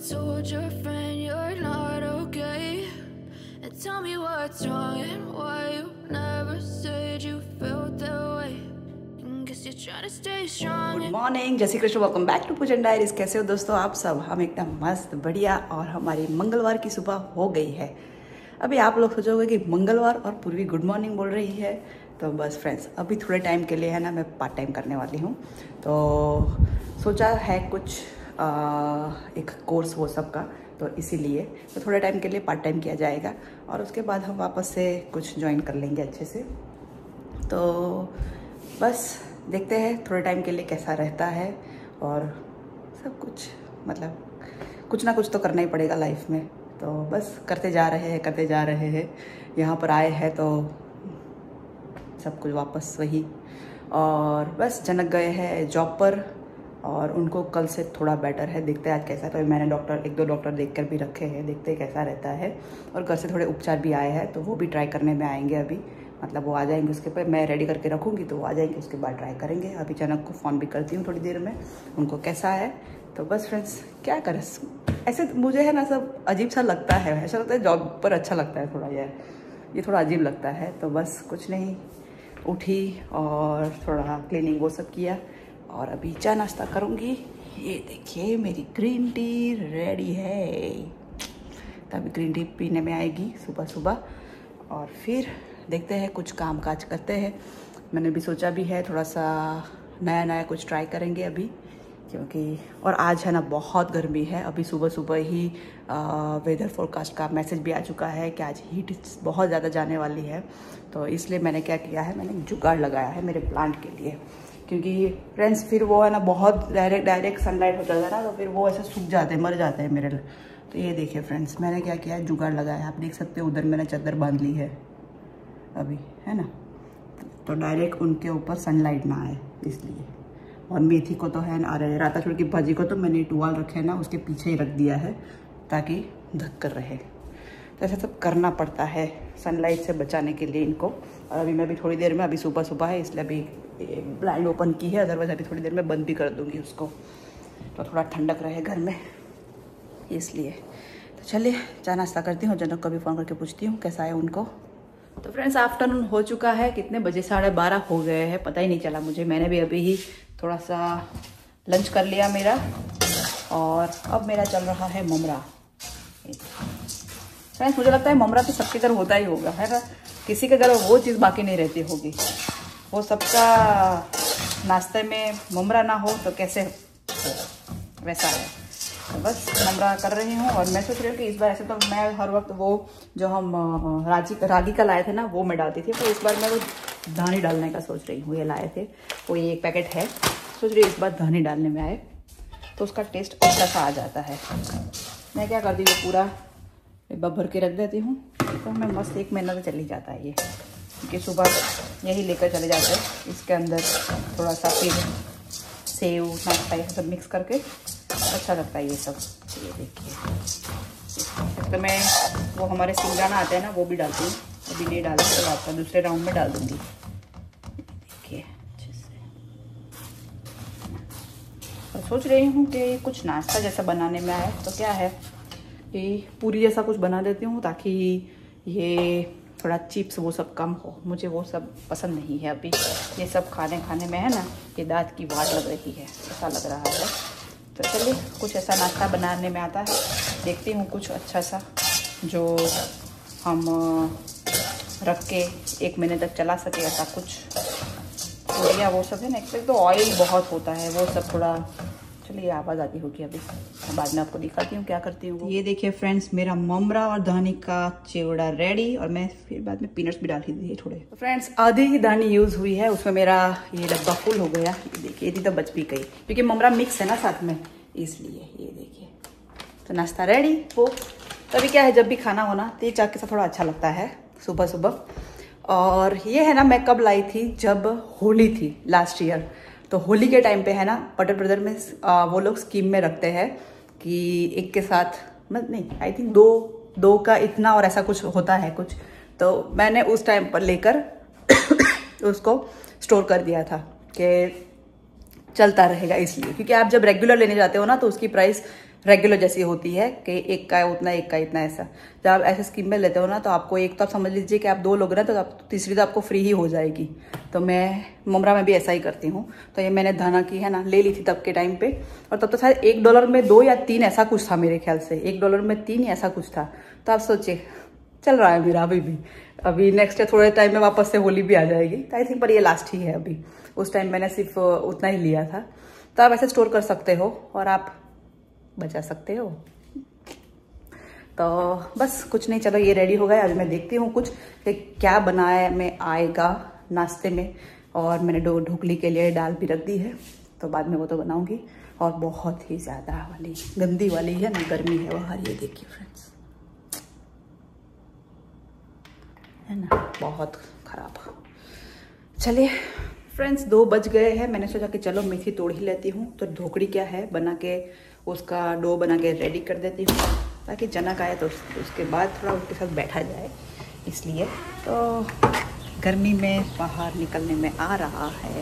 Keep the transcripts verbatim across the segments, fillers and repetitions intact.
told your friend you're not okay, and tell me what's wrong and why you never said you felt that way. Guess you're trying to stay strong. Good morning, जय Shri Krishna. Welcome back to Poojan diaries. कैसे हो दोस्तों आप सब? हम एकदम मस्त बढ़िया। और हमारी मंगलवार की सुबह हो गई है। अभी आप लोग सोचोगे कि मंगलवार और पूर्वी गुड मॉर्निंग बोल रही है, तो बस फ्रेंड्स अभी थोड़े टाइम के लिए है ना, मैं पार्ट टाइम करने वाली हूँ। तो सोचा है कुछ आ, एक कोर्स वो सब का, तो इसीलिए तो थोड़े टाइम के लिए पार्ट टाइम किया जाएगा और उसके बाद हम वापस से कुछ ज्वाइन कर लेंगे अच्छे से। तो बस देखते हैं थोड़े टाइम के लिए कैसा रहता है। और सब कुछ मतलब कुछ ना कुछ तो करना ही पड़ेगा लाइफ में, तो बस करते जा रहे हैं करते जा रहे हैं। यहाँ पर आए हैं तो सब कुछ वापस वही। और बस जनक गए हैं जॉब पर और उनको कल से थोड़ा बेटर है। देखते हैं आज कैसा। तो मैंने डॉक्टर एक दो डॉक्टर देख कर भी रखे हैं, देखते हैं कैसा रहता है। और घर से थोड़े उपचार भी आए हैं, तो वो भी ट्राई करने में आएंगे अभी। मतलब वो आ जाएंगे, उसके पर मैं रेडी करके रखूँगी तो वो आ जाएंगे, उसके बाद ट्राई करेंगे। अभी जनक को फ़ोन भी करती हूँ थोड़ी देर में, उनको कैसा है। तो बस फ्रेंड्स क्या करें, ऐसे मुझे है ना सब अजीब सा लगता है। ऐसा लगता है जॉब पर अच्छा लगता है थोड़ा, यार ये थोड़ा अजीब लगता है। तो बस कुछ नहीं, उठी और थोड़ा क्लीनिंग वो सब किया और अभी चाय नाश्ता करूँगी। ये देखिए मेरी ग्रीन टी रेडी है, तभी ग्रीन टी पीने में आएगी सुबह सुबह। और फिर देखते हैं कुछ काम काज करते हैं। मैंने भी सोचा भी है थोड़ा सा नया नया कुछ ट्राई करेंगे अभी, क्योंकि और आज है ना बहुत गर्मी है। अभी सुबह सुबह ही वेदर फोरकास्ट का मैसेज भी आ चुका है कि आज हीट बहुत ज़्यादा जाने वाली है। तो इसलिए मैंने क्या किया है, मैंने जुगाड़ लगाया है मेरे प्लांट के लिए। क्योंकि फ्रेंड्स फिर वो है ना बहुत डायरेक्ट डायरेक्ट सनलाइट हो जाता है ना, तो फिर वो ऐसे सूख जाते हैं, मर जाते हैं मेरे। तो ये देखिए फ्रेंड्स मैंने क्या किया है, जुगाड़ लगाया है। आप देख सकते हो उधर मैंने चादर बांध ली है अभी, है ना, तो डायरेक्ट उनके ऊपर सनलाइट ना आए इसलिए। और मेथी को तो है ना, अरे राता छोड़ की भाजी को तो मैंने टुवाल रखे ना उसके पीछे ही रख दिया है ताकि ढक कर रहे। तो ऐसा सब करना पड़ता है सनलाइट से बचाने के लिए इनको। और अभी मैं भी थोड़ी देर में, अभी सुबह सुबह है इसलिए अभी ब्लाइंड ओपन की है, अदरवाइज अभी थोड़ी देर में बंद भी कर दूँगी उसको, तो थोड़ा ठंडक रहे घर में इसलिए। तो चलिए चाय नाश्ता करती हूँ, जनक को भी फ़ोन करके पूछती हूँ कैसा है उनको। तो फ्रेंड्स आफ्टरनून हो चुका है, कितने बजे, साढ़े बारह हो गए हैं, पता ही नहीं चला मुझे। मैंने भी अभी ही थोड़ा सा लंच कर लिया मेरा, और अब मेरा चल रहा है ममरा। फ्रेंड्स मुझे लगता है ममरा तो सबके घर होता ही होगा, है ना, किसी के घर वो चीज़ बाकी नहीं रहती होगी। वो सबका नाश्ते में ममरा ना हो तो कैसे हो, वैसा है। तो बस ममरा कर रही हूँ। और मैं सोच रही हूँ कि इस बार ऐसे तो मैं हर वक्त वो जो हम राजी रागी का लाए थे ना वो मैं डालती थी, तो इस बार मैं वो धानी डालने का सोच रही हूँ। ये लाए थे वो, ये एक पैकेट है, सोच रही हूँ इस बार धानी डालने में आए तो उसका टेस्ट अच्छा सा आ जाता है। मैं क्या करती हूँ पूरा डिब्बा भर के रख देती हूँ, तो मैं मस्त एक महीना तो चल ही जाता है ये, क्योंकि सुबह यही लेकर चले जाते हैं। इसके अंदर थोड़ा सा फिर सेव नाश्ता ये सब मिक्स करके अच्छा लगता है ये सब। ये देखिए तो मैं वो हमारे सिंगदाना आते हैं ना वो भी डालती हूँ, अभी नहीं डाला तो आपका दूसरे राउंड में डाल दूँगी। देखिए अच्छे से। और सोच रही हूँ कि कुछ नाश्ता जैसा बनाने में आए, तो क्या है कि पूरी जैसा कुछ बना देती हूँ ताकि ये थोड़ा चिप्स वो सब कम हो। मुझे वो सब पसंद नहीं है अभी, ये सब खाने खाने में है ना ये दांत की वाट लग रही है, ऐसा लग रहा है। तो चलिए कुछ ऐसा नाश्ता बनाने में आता है, देखती हूँ कुछ अच्छा सा जो हम रख के एक महीने तक चला सके, ऐसा कुछ पूरियाँ वो सब है ना। एक तो ऑयल बहुत होता है वो सब थोड़ा। चलिए आवाज़ आती होगी अभी, बाद में आपको दिखाती हूँ क्या करती हूँ। ये देखिए फ्रेंड्स मेरा ममरा और धानी का चिवड़ा रेडी, और मैं फिर बाद में पीनट्स भी डाल ही दिए थोड़े। तो फ्रेंड्स आधी ही दानी यूज़ हुई है, उसमें मेरा ये डब्बा फुल हो गया। ये देखिए यदि तो बच भी गई, क्योंकि ममरा मिक्स है ना साथ में, इसलिए। ये देखिए तो नाश्ता रेडी हो। तभी क्या है, जब भी खाना होना तो ये चाय के साथ थोड़ा अच्छा लगता है सुबह सुबह। और ये है ना मैं कब लाई थी, जब होली थी लास्ट ईयर। तो होली के टाइम पे है ना बटर ब्रदर में आ, वो लोग स्कीम में रखते हैं कि एक के साथ मतलब नहीं, आई थिंक दो दो का इतना और ऐसा कुछ होता है कुछ। तो मैंने उस टाइम पर लेकर उसको स्टोर कर दिया था कि चलता रहेगा, इसलिए। क्योंकि आप जब रेगुलर लेने जाते हो ना तो उसकी प्राइस रेगुलर जैसी होती है कि एक का उतना एक का इतना ऐसा। जब आप ऐसे स्कीम में लेते हो ना तो आपको एक तो आप समझ लीजिए कि आप दो लोग ना तो आप तीसरी तो आपको फ्री ही हो जाएगी। तो मैं ममरा में भी ऐसा ही करती हूँ। तो ये मैंने धना की है ना ले ली थी तब के टाइम पे, और तब तो शायद एक डॉलर में दो या तीन ऐसा कुछ था मेरे ख्याल से, एक डॉलर में तीन या ऐसा कुछ था। तो आप सोचिए चल रहा है मेरा अभी भी। अभी नेक्स्ट थोड़े टाइम में वापस से होली भी आ जाएगी आई थिंक, पर ये लास्ट ही है अभी। उस टाइम मैंने सिर्फ उतना ही लिया था। तो आप ऐसे स्टोर कर सकते हो और आप बचा सकते हो। तो बस कुछ नहीं, चलो ये रेडी हो गया। अभी मैं देखती हूँ कुछ कि क्या बनाया में आएगा नाश्ते में। और मैंने डो ढोकली के लिए दाल भी रख दी है, तो बाद में वो तो बनाऊंगी। और बहुत ही ज़्यादा वाली गंदी वाली है ना, गर्मी है बाहर, ये देखिए फ्रेंड्स, है ना, बहुत खराब। चलिए फ्रेंड्स, दो बज गए हैं। मैंने सोचा कि चलो मेथी तोड़ ही लेती हूँ। तो ढोकड़ी क्या है बना के उसका डो बना के रेडी कर देती हूँ, ताकि जनक आए तो उसके बाद थोड़ा उसके साथ बैठा जाए। इसलिए तो गर्मी में बाहर निकलने में आ रहा है,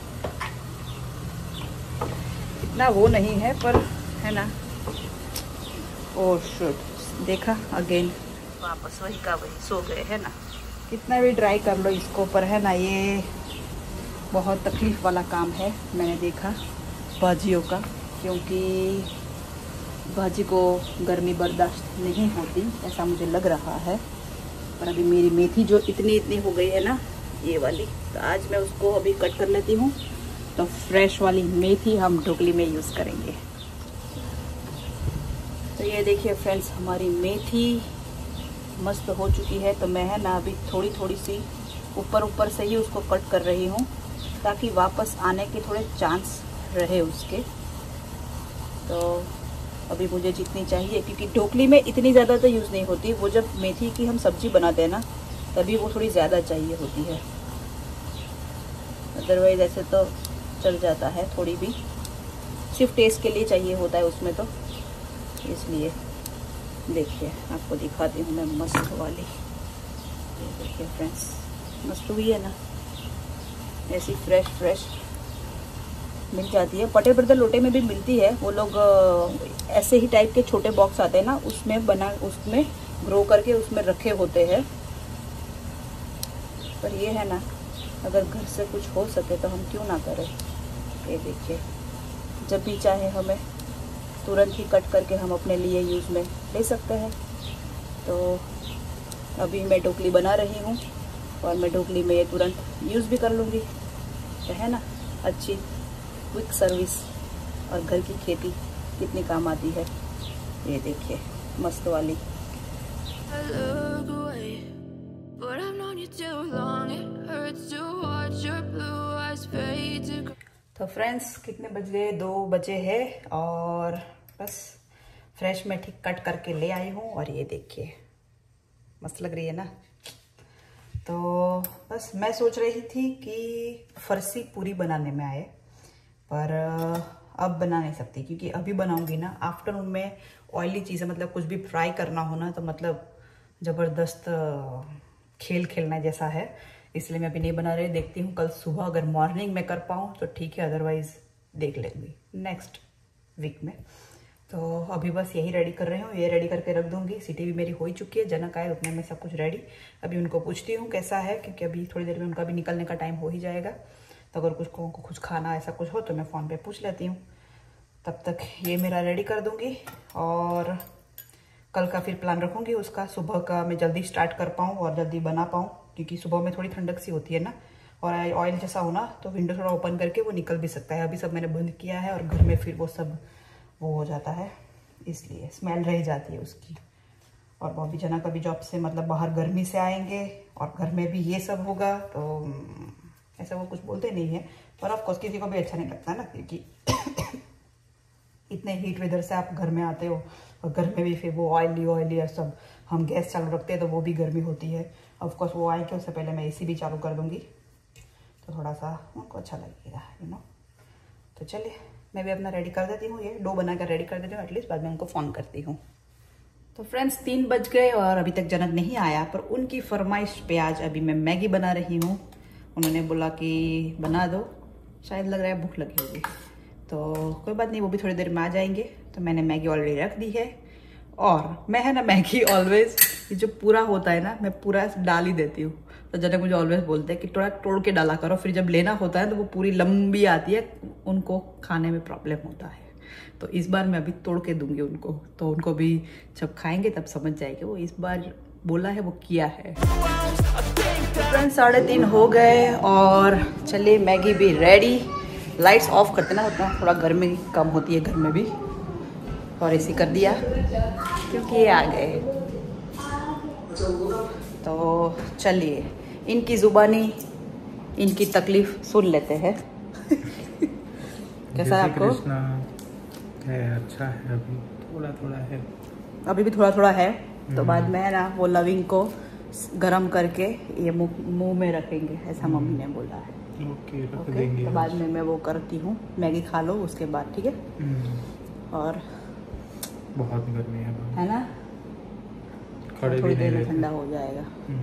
इतना वो नहीं है पर है ना। ओह शिट, देखा अगेन वापस वही का वही सो गए, है ना। कितना भी ट्राई कर लो इसको, पर है ना ये बहुत तकलीफ़ वाला काम है। मैंने देखा भाजियों का, क्योंकि भाजी को गर्मी बर्दाश्त नहीं होती ऐसा मुझे लग रहा है। पर अभी मेरी मेथी जो इतनी इतनी हो गई है ना, ये वाली, तो आज मैं उसको अभी कट कर लेती हूँ। तो फ्रेश वाली मेथी हम ढोकली में यूज़ करेंगे। तो ये देखिए फ्रेंड्स, हमारी मेथी मस्त हो चुकी है। तो मैं है ना अभी थोड़ी थोड़ी सी ऊपर ऊपर से ही उसको कट कर रही हूँ, ताकि वापस आने के थोड़े चांस रहे उसके। तो अभी मुझे जितनी चाहिए, क्योंकि ढोकली में इतनी ज़्यादा तो यूज़ नहीं होती, वो जब मेथी की हम सब्ज़ी बनाते हैं ना तभी वो थोड़ी ज़्यादा चाहिए होती है। अदरवाइज़ ऐसे तो चल जाता है, थोड़ी भी सिर्फ टेस्ट के लिए चाहिए होता है उसमें। तो इसलिए देखिए आपको दिखाती हूँ मैं मस्त वाली। ये देखिए फ्रेंड्स, मस्त हुई है ना, ऐसी फ्रेश फ्रेश मिल जाती है। पटे बर्तन लोटे में भी मिलती है, वो लोग ऐसे ही टाइप के छोटे बॉक्स आते हैं ना, उसमें बना उसमें ग्रो करके उसमें रखे होते हैं। पर ये है ना, अगर घर से कुछ हो सके तो हम क्यों ना करें। ये देखिए, जब भी चाहे हमें तुरंत ही कट करके हम अपने लिए यूज़ में ले सकते हैं। तो अभी मैं ढोकली बना रही हूँ और मैं ढोकली में ये तुरंत यूज़ भी कर लूँगी, तो है ना। अच्छी क्विक सर्विस और घर की खेती कितनी काम आती है। ये देखिए मस्त वाली। तो फ्रेंड्स कितने बज गए, दो बजे हैं और बस फ्रेश में ठीक कट करके ले आई हूँ। और ये देखिए मस्त लग रही है ना। तो बस मैं सोच रही थी कि फरसी पूरी बनाने में आए, पर अब बना नहीं सकती, क्योंकि अभी बनाऊंगी ना आफ्टरनून में ऑयली चीज़ें, मतलब कुछ भी फ्राई करना हो ना तो मतलब ज़बरदस्त खेल खेलना जैसा है। इसलिए मैं अभी नहीं बना रही। देखती हूँ कल सुबह अगर मॉर्निंग में कर पाऊँ तो ठीक है, अदरवाइज़ देख लेंगी नेक्स्ट वीक में। तो अभी बस यही रेडी कर रही हूँ, ये रेडी करके रख दूँगी। सीटी भी मेरी हो ही चुकी है, जनक आए उतने में सब कुछ रेडी। अभी उनको पूछती हूँ कैसा है, क्योंकि अभी थोड़ी देर में उनका भी निकलने का टाइम हो ही जाएगा। तो अगर कुछ को कुछ खाना ऐसा कुछ हो तो मैं फ़ोन पे पूछ लेती हूँ। तब तक ये मेरा रेडी कर दूँगी और कल का फिर प्लान रखूँगी उसका, सुबह का मैं जल्दी स्टार्ट कर पाऊँ और जल्दी बना पाऊँ, क्योंकि सुबह में थोड़ी ठंडक सी होती है ना। और ऑयल जैसा हो ना तो विंडो थोड़ा ओपन करके वो निकल भी सकता है। अभी सब मैंने बंद किया है और घर में फिर वो सब वो हो जाता है, इसलिए स्मेल रह जाती है उसकी। और बॉबी जना का भी जॉब से मतलब बाहर गर्मी से आएंगे और घर में भी ये सब होगा, तो ऐसा वो कुछ बोलते नहीं है, पर ऑफ कोर्स किसी को भी अच्छा नहीं लगता ना, क्योंकि इतने हीट वेदर से आप घर में आते हो और घर में भी फिर वो ऑयली ऑयली और सब हम गैस चालू रखते हैं तो वो भी गर्मी होती है। ऑफ कोर्स वो आए कि उससे पहले मैं एसी भी चालू कर दूंगी, तो थोड़ा सा उनको अच्छा लगेगा, यू नो। तो चलिए मैं भी अपना रेडी कर देती हूँ, ये डो बना कर रेडी कर देती हूँ, एटलीस्ट बाद में उनको फ़ोन करती हूँ। तो फ्रेंड्स तीन बज गए और अभी तक जनक नहीं आया, पर उनकी फरमाइश पे आज अभी मैं मैगी बना रही हूँ। उन्होंने बोला कि बना दो, शायद लग रहा है भूख लगी होगी। तो कोई बात नहीं, वो भी थोड़ी देर में आ जाएंगे। तो मैंने मैगी ऑलरेडी रख दी है, और मैं है ना मैगी ऑलवेज ये जो पूरा होता है ना, मैं पूरा डाल ही देती हूँ। तो जनक मुझे ऑलवेज बोलते हैं कि थोड़ा तोड़ के डाला करो, फिर जब लेना होता है तो वो पूरी लंबी आती है, उनको खाने में प्रॉब्लम होता है। तो इस बार मैं अभी तोड़ के दूंगी उनको, तो उनको भी जब खाएंगे तब समझ जाएंगे। वो इस बार बोला है वो किया है। फ्रेंड्स साढ़े तीन हो गए और चलिए मैगी भी रेडी। लाइट्स ऑफ करते ना, उतना थोड़ा गर्मी कम होती है घर में भी, और ऐसे कर दिया क्योंकि ये आ गए। तो चलिए इनकी जुबानी इनकी तकलीफ सुन लेते हैं। कैसा है आपको? है अच्छा है, अभी थोड़ा थोड़ा है, अभी भी थोड़ा थोड़ा है। तो बाद में ना वो लविंग को गरम करके ये मुंह मुंह में रखेंगे, ऐसा मम्मी ने बोला है। ओके रख ओके, देंगे। तो बाद में मैं वो करती हूँ, मैगी खा लो उसके बाद, ठीक है? और बहुत गर्मी है है ना, खड़े थोड़ी भी देर नहीं में रहते। ठंडा हो जाएगा।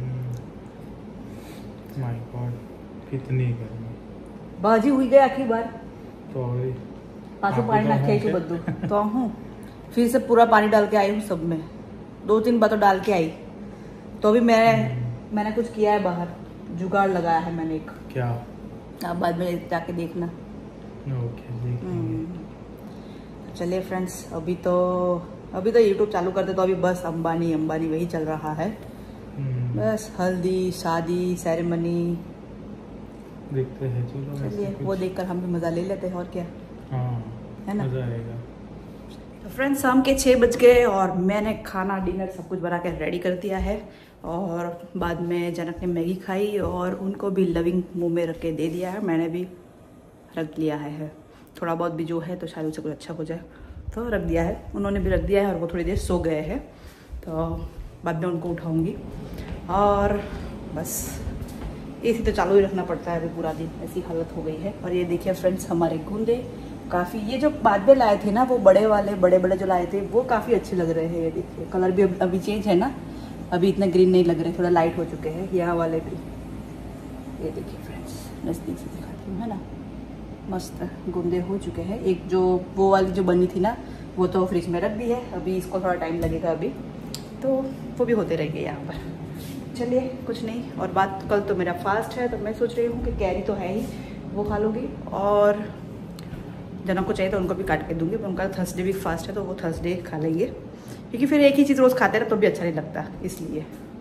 माय गॉड कितनी गर्मी। बाजी हुई गई आखिरी बार तो अभी पासू आप पानी तो रखे होंगे। बद्दू तो हूँ, फिर से पूरा पानी डाल के आई हूँ सब में, दो तीन बार तो डाल के आई। तो अभी मैं मैंने कुछ किया है बाहर, जुगाड़ लगाया है मैंने एक, क्या? आप बाद में जाके देखना। ओके देखेंगे। चलिए फ्रेंड्स, अभी तो अभी तो यूट्यूब चालू करते तो अभी बस अंबानी अंबानी वही चल रहा है। हम्म, बस हल्दी शादी सेरेमनी। देखते हैं चलो। चलिए ऐसे वो कुछ- देखकर हम भी मजा ले लेते हैं, और क्या हाँ है ना। मजा आएगा। तो फ्रेंड्स शाम के छः बज गए और मैंने खाना डिनर सब कुछ बना के रेडी कर दिया है। और बाद में जनक ने मैगी खाई और उनको भी लविंग मुंह में रख के दे दिया है, मैंने भी रख लिया है। थोड़ा बहुत भी जो है तो शायद उससे कुछ अच्छा हो जाए, तो रख दिया है, उन्होंने भी रख दिया है। और वो थोड़ी देर सो गए हैं, तो बाद में उनको उठाऊंगी। और बस एसी तो चालू ही रखना पड़ता है अभी पूरा दिन, ऐसी हालत हो गई है। और ये देखिए फ्रेंड्स हमारे गूंदे काफ़ी, ये जो बाद में लाए थे ना वो बड़े वाले बड़े बड़े जो लाए थे वो काफ़ी अच्छे लग रहे हैं। ये देखिए कलर भी अभी, अभी चेंज है ना, अभी इतना ग्रीन नहीं लग रहे, थोड़ा लाइट हो चुके हैं यहाँ वाले भी। ये देखिए फ्रेंड्स नज़दीक से दिखाती हूँ, है ना, मस्त गूंदे हो चुके हैं। एक जो वो वाली जो बनी थी ना वो तो फ्रिज में रख दी है, अभी इसको थोड़ा टाइम लगेगा अभी, तो वो भी होते रहेंगे यहाँ पर। चलिए कुछ नहीं। और बात, कल तो मेरा फास्ट है तो मैं सोच रही हूँ कि कैरी तो है ही, वो खा लूँगी। और जनक को चाहिए तो उनको भी काट के दूँगी, पर उनका थर्सडे भी फास्ट है तो वो थर्सडे खा लेंगे, क्योंकि फिर एक ही चीज़ रोज़ खाते रहे तो भी अच्छा नहीं लगता, इसलिए।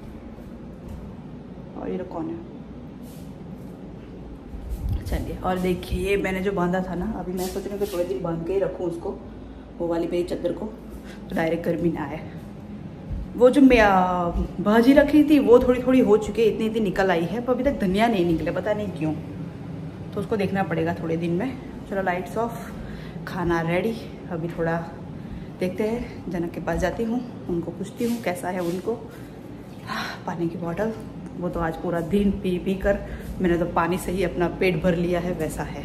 और ये लोग कौन है? चलिए, और देखिए मैंने जो बांधा था ना, अभी मैं सोच रही हूँ कि थोड़े दिन बांध के ही रखूँ उसको, वो वाली मेरी चादर को, तो डायरेक्ट गर्मी ना आए। वो जो मैं भाजी रखी थी वो थोड़ी थोड़ी हो चुकी है, इतनी इतनी निकल आई है, पर अभी तक धनिया नहीं निकले, पता नहीं क्यों, तो उसको देखना पड़ेगा थोड़े दिन में। चलो लाइट्स ऑफ, खाना रेडी। अभी थोड़ा देखते हैं, जनक के पास जाती हूँ, उनको पूछती हूँ कैसा है उनको। पानी की बॉटल, वो तो आज पूरा दिन पी पी कर मैंने तो पानी से ही अपना पेट भर लिया है, वैसा है।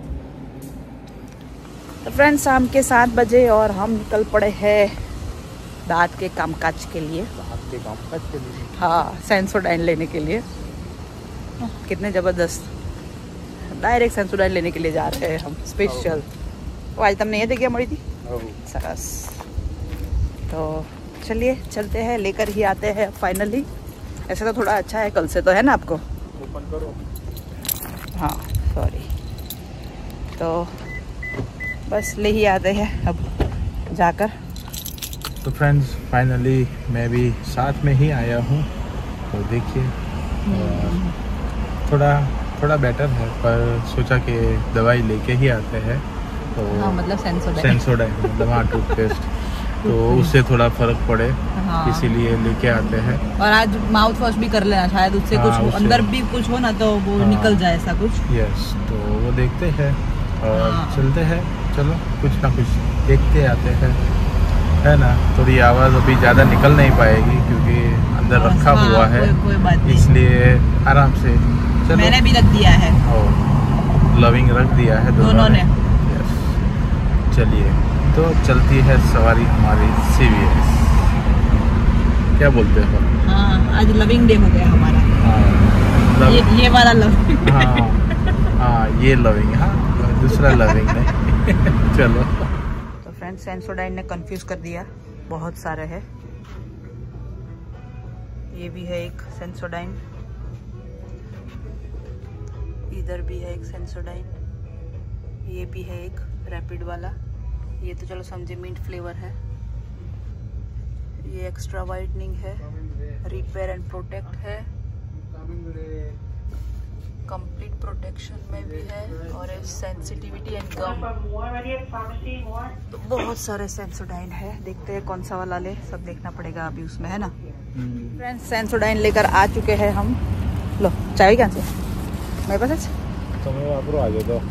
तो फ्रेंड्स शाम के सात बजे और हम निकल पड़े हैं दांत के कामकाज के लिए। दांत के कामकाज के लिए? हाँ, सेंसोडाइन लेने के लिए। कितने ज़बरदस्त, डायरेक्ट सेंसोडाइन लेने के लिए जा रहे हैं हम स्पेशल। वो आज तुमने ये देखी हमारी थी सरस। तो चलिए चलते हैं, लेकर ही आते हैं फाइनली। ऐसे तो थोड़ा अच्छा है कल से, तो है ना आपको? ओपन करो। हाँ सॉरी। तो बस ले ही आते हैं अब जाकर। तो फ्रेंड्स फाइनली मैं भी साथ में ही आया हूँ, तो देखिए थोड़ा थोड़ा बेटर है, पर सोचा कि दवाई लेके ही आते हैं। तो हाँ मतलब सेंसोडाइन। सेंसोडाइन मतलब हाँ टूथपेस्ट, तो उससे थोड़ा फर्क पड़े, हाँ। इसीलिए लेके आते हैं। और आज माउथ वॉश भी कर लेना, शायद उससे हाँ, कुछ हो, उससे- अंदर भी कुछ हो ना तो वो हाँ। निकल जाए ऐसा कुछ। यस, तो वो देखते हैं और हाँ। चलते हैं। चलो कुछ ना कुछ देखते आते हैं, है ना। थोड़ी आवाज़ अभी ज़्यादा निकल नहीं पाएगी क्योंकि अंदर हाँ, रखा हाँ, हुआ है, कोई, कोई बात नहीं। इसलिए आराम से चलो। मैंने भी रख दिया है, और लविंग रख दिया है दोनों, दोनों ने। यस, चलिए तो चलती है सवारी हमारी सीवीएस। क्या बोलते हो? हाँ आज लविंग डे हो गया हमारा। हाँ लव- ये ये वाला लविंग। हाँ हाँ ये लविंग, हाँ दूसरा लविंग नहीं। चलो। तो फ्रेंड्स सेंसोडाइन ने कंफ्यूज कर दिया, बहुत सारे है। ये भी है एक सेंसोडाइन, इधर भी है एक सेंसोडाइन, ये भी है एक रैपिड वाला। ये तो चलो समझे मिंट फ्लेवर है। ये एक्स्ट्रा वाइटनिंग है, रिपेयर एंड प्रोटेक्ट है, कंप्लीट प्रोटेक्शन में भी है, और सेंसिटिविटी एंड गम। तो बहुत सारे सेंसोडाइन है, देखते हैं कौन सा वाला ले, सब देखना पड़ेगा अभी उसमें, है ना। फ्रेंड्स सेंसोडाइन लेकर आ चुके हैं हम। लो चाय कहाँ से मेरे पास आ गए तो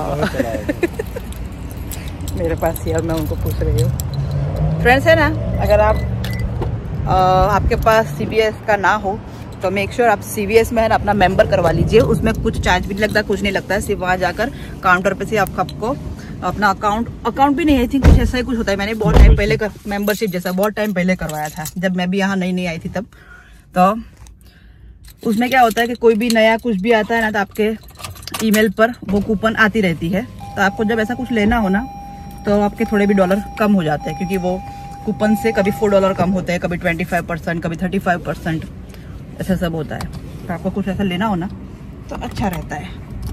मेरे पास ही, और मैं उनको पूछ रही हूँ। फ्रेंड्स है ना, अगर आप आ, आपके पास सी बी एस का ना हो तो मेक श्योर आप सी बी एस में है ना अपना मेंबर करवा लीजिए। उसमें कुछ चार्ज भी नहीं लगता, कुछ नहीं लगता है, सिर्फ वहाँ जाकर काउंटर पे से आप आपको अपना अकाउंट अकाउंट भी नहीं, आई थिंक कुछ ऐसा ही कुछ होता है। मैंने बहुत टाइम पहले कर मेंबरशिप जैसा बहुत टाइम पहले करवाया था, जब मैं भी यहाँ नई नई आई थी तब। तो उसमें क्या होता है कि कोई भी नया कुछ भी आता है ना तो आपके ईमेल पर वो कूपन आती रहती है। तो आपको जब ऐसा कुछ लेना हो ना तो आपके थोड़े भी डॉलर कम हो जाते हैं, क्योंकि वो कूपन से कभी फोर डॉलर कम होते हैं, कभी ट्वेंटी फाइव परसेंट, कभी थर्टी फाइव परसेंट, ऐसा सब होता है। तो आपको कुछ ऐसा लेना हो ना तो अच्छा रहता है।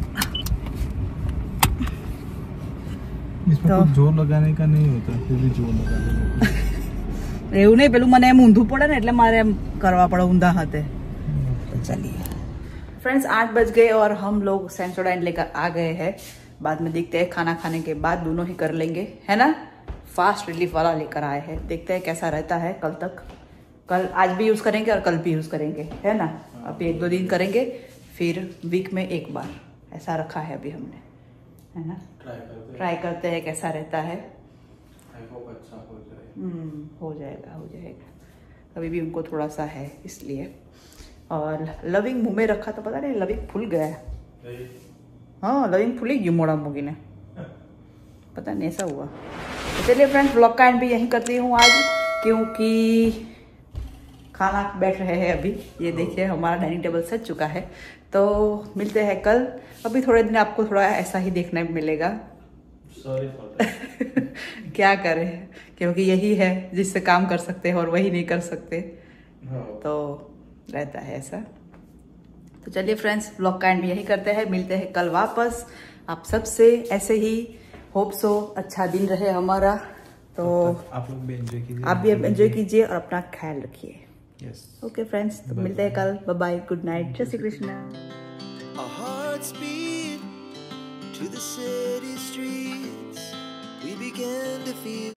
इसमें तो कुछ जोर लगाने का नहीं होता, फिर भी जोर लगाने એવું નહીં, પેલું મને એમ ઊંધું પડે ને એટલે મારે એમ કરવા પડે ઊંધા હાથે। तो चलिए फ्रेंड्स, आठ बज गए और हम लोग सेंसोडाइन लेकर आ गए हैं। बाद में देखते हैं, खाना खाने के बाद दोनों ही कर लेंगे, है ना। फास्ट रिलीफ वाला लेकर आए हैं, देखते हैं कैसा रहता है कल तक। कल आज भी यूज़ करेंगे और कल भी यूज़ करेंगे, है ना। अभी एक दो दिन करेंगे, फिर वीक में एक बार, ऐसा रखा है अभी हमने, है ना। ट्राई करते ट्राई करते हैं कैसा रहता है। आई होप अच्छा हो जाए। हम्म हो जाएगा हो जाएगा अभी भी उनको थोड़ा सा है इसलिए। और लविंग मुंह में रखा तो पता नहीं लविंग फूल गया है। हाँ लविंग फूली गई मोड़ा मुगी ने, पता नहीं ऐसा हुआ। तो चलिए फ्रेंड्स, ब्लॉग का एंड भी यहीं करती हूँ आज, क्योंकि खाना बैठ रहे हैं अभी। ये देखिए हमारा डाइनिंग टेबल सज चुका है। तो मिलते हैं कल। अभी थोड़े दिन आपको थोड़ा ऐसा ही देखने में मिलेगा। सॉरी क्या करें, क्योंकि यही है जिससे काम कर सकते हैं और वही नहीं कर सकते, तो रहता है ऐसा। तो चलिए फ्रेंड्स, ब्लॉग का एंड भी यही करते हैं, मिलते हैं कल वापस आप सबसे। ऐसे ही होप सो अच्छा दिन रहे हमारा। तो आप लोग भी एंजॉय कीजिए, आप भी एंजॉय कीजिए और अपना ख्याल रखिए। यस ओके फ्रेंड्स, तो मिलते हैं कल। बाय बाय, गुड नाइट, जय Shri Krishna. Our hearts beat to the city streets. We began to feel